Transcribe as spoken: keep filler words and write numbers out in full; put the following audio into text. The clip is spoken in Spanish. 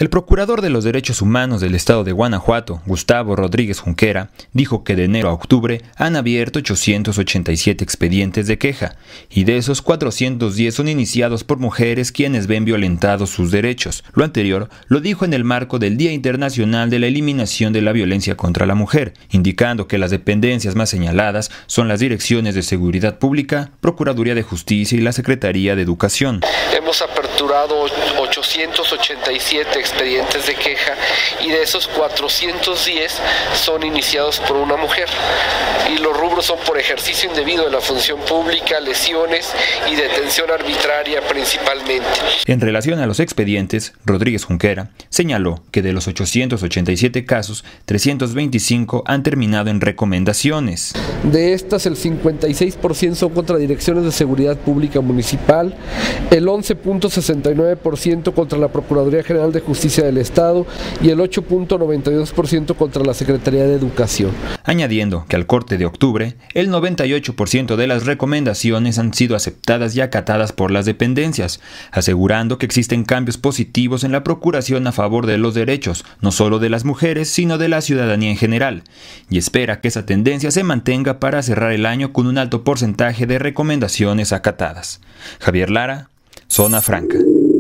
El procurador de los Derechos Humanos del Estado de Guanajuato, Gustavo Rodríguez Junquera, dijo que de enero a octubre han abierto ochocientos ochenta y siete expedientes de queja, y de esos cuatrocientos diez son iniciados por mujeres quienes ven violentados sus derechos. Lo anterior lo dijo en el marco del Día Internacional de la Eliminación de la Violencia contra la Mujer, indicando que las dependencias más señaladas son las Direcciones de Seguridad Pública, Procuraduría de Justicia y la Secretaría de Educación. Hemos aperturado ochocientos ochenta y siete expedientes de queja y de esos cuatrocientos diez son iniciados por una mujer. Y los rubros son por ejercicio indebido de la función pública, lesiones y detención arbitraria principalmente. En relación a los expedientes, Rodríguez Junquera señaló que de los ochocientos ochenta y siete casos, trescientos veinticinco han terminado en recomendaciones. De estas, el cincuenta y seis por ciento son contra direcciones de seguridad pública municipal, el once punto sesenta y nueve por ciento contra la Procuraduría General de Justicia del Estado y el ocho punto noventa y dos por ciento contra la Secretaría de Educación. Añadiendo que al corte de octubre, el noventa y ocho por ciento de las recomendaciones han sido aceptadas y acatadas por las dependencias, asegurando que existen cambios positivos en la procuración a favor de los derechos, no solo de las mujeres, sino de la ciudadanía en general, y espera que esa tendencia se mantenga para cerrar el año con un alto porcentaje de recomendaciones acatadas. Javier Lara, Zona Franca.